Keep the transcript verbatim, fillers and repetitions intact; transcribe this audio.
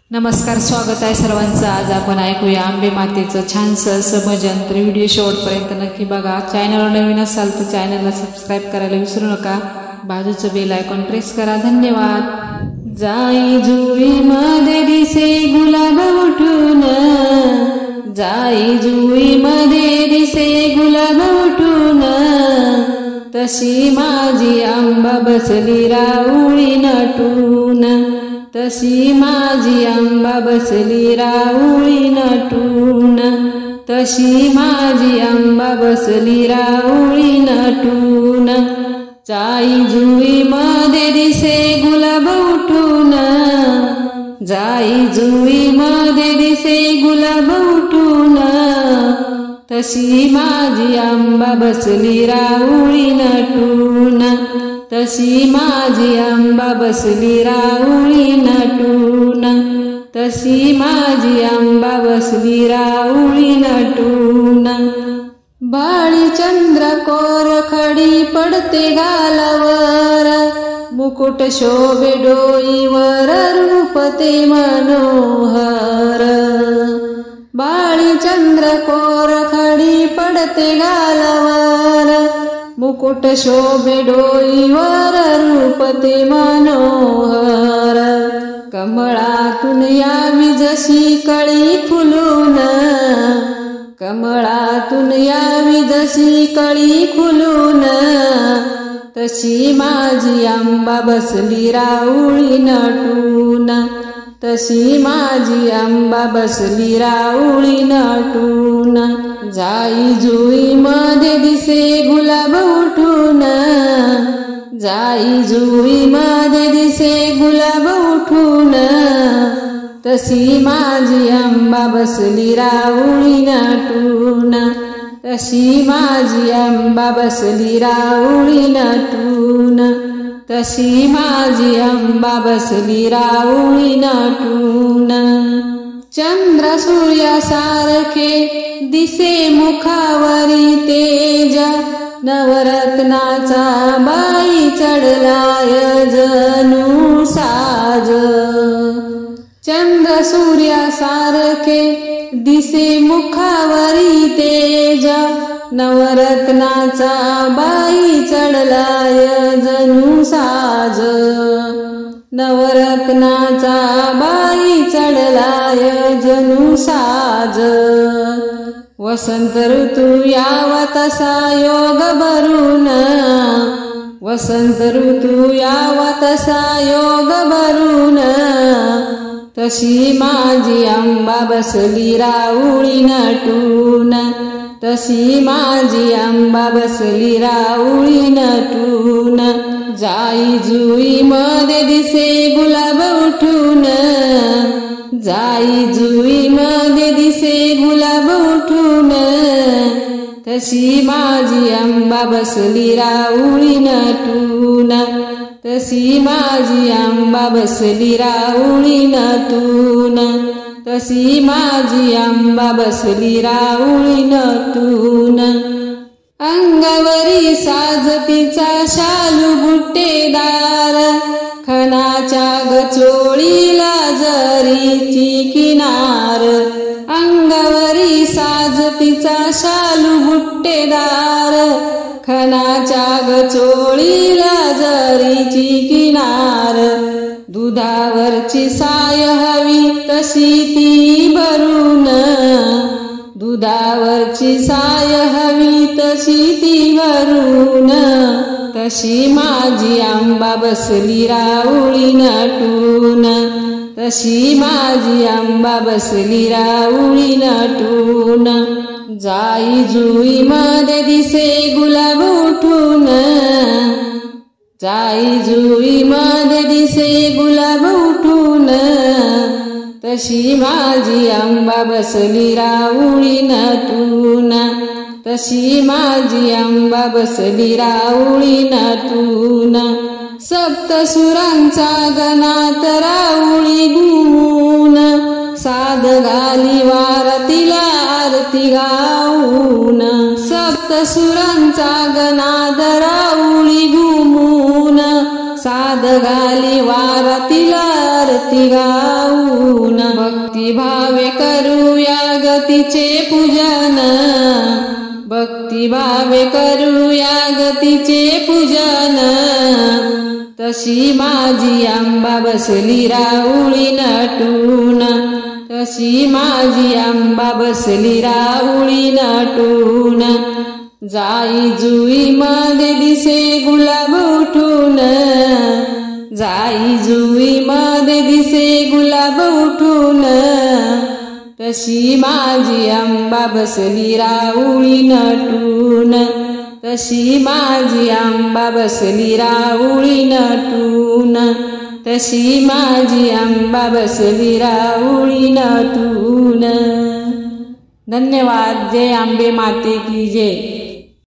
नमस्कार, स्वागत आहे सर्वांचं। आज आपण ऐकूया आंबे मातेचं छानसं असं भजन। तर व्हिडिओ शेवटपर्यंत नक्की बघा। चॅनलवर नवीन असाल तर चॅनलला सबस्क्राईब करायला विसरू नका। बाजूचं बेल आयकॉन प्रेस करा। धन्यवाद। जाई जुई मध्ये दिसे गुलाब उठून, जाई जुई मध्ये दिसे गुलाब उठून, तशी माझी आंबा बसली राऊळी नटून, तशी माझी आंबा बसली राऊळी नटून, तशी माझी आंबा बसली राऊळी नटून, जाई जुई मध्ये दिसे गुलाब उठून, जाई जुई मध्ये दिसे गुलाब उठून, तशी माझी आंबा बसली राऊळी नटून, तशी माझी आंबा बसली राऊळी नटून, तशी माझी आंबा बसली राऊळी नटून, बाळी चंद्रकोर खडी पडते गालावर, मुकुट शोभे डोईवर रूप ते मनोहर, बाळी चंद्रकोर खडी पडते गालावर, मुकुट शोभे डोईवर रूप ते मनोहर, कमळातून यावी जशी कळी फुलून, कमळातून यावी जशी कळी फुलून, तशी माझी आंबा बसली राऊळी नटून, तशी माझी आंबा बसली राऊळी नटून, जाई जुई मध्ये दिसे गुलाब उठून, जाई जुई मध्ये दिसे गुलाब उठून, तशी माझी आंबा बसली राऊळी नटून, तशी माझी आंबा बसली राऊळी नटून, तशी माझी आंबा बसली राऊळी नटून, चंद्र सूर्यासारखे दिसे मुखावरी तेज, नवरत्नाचा बाई चढलाय जणू साज, चंद्र सूर्यासारखे दिसे मुखावरी तेज, नवरत्नाचा बाई चढलाय जणू साज, नवरत्नाचा बाई चढलाय जणू साज, वसंत ऋतू यावा तसा योग भरून, वसंत ऋतू यावा तसा योग भरून, तशी माझी आंबा बसली राऊळी नटून, तशी माझी आंबा बसली राऊळी नटून, जाई जुई मध्ये दिसे गुलाब उठून, जाई जुई मध्ये दिसे गुलाब उठून, तशी माझी आंबा बसली राऊळी नटून, तशी माझी आंबा बसली राऊळी नटून, तशी माझी आंबा बसली राऊळी नटून, अंगावरी साज तिचा शालू बुट्टेदार, खणाच्या गचोळीला जरीची किनार, अंगावरी साज तिचा शालू बुट्टेदार, खणाच्या गचोळीला जरीची किनार, दुधावरची साय हवी तशी ती भरून, दुधावरची साय हवी तशी ती भरून, तशी माझी आंबा बसली राऊळी नटून, तशी माझी आंबा बसली राऊळी नटून, जाई जुई मध्ये दिसे गुलाब उठून, जाई जुई मध्ये दिसे गुलाब उठून, तशी माझी आंबा बसली राऊळी नटून, तशी माझी आंबा बसली राऊळी नटून, सप्तसुरांचा गणात राऊळी घुमून, साध घाली वारतीला आरती गाऊन, सप्तसुरांचा गणात राऊळी घुमून, साध घाली वारतीला आरती गाऊन भक्तिभावे करूया गतीचे पूजन भक्तिभावे करूया गतीचे पूजन तशी माझी अंबा बसली राऊळी नटून तशी माझी अंबा बसली राऊळी नटून जाई जुई मध्ये दिसे गुलाब उठून जाई जुई मध्ये दिसे गुलाब उठून तशी माझी अंबा बसली राऊळी नटून तशी माझी अंबा बसली राऊळी नटून तशी माझी अंबा बसली राऊळी नटून। धन्यवाद। जय आंबे माते की जय।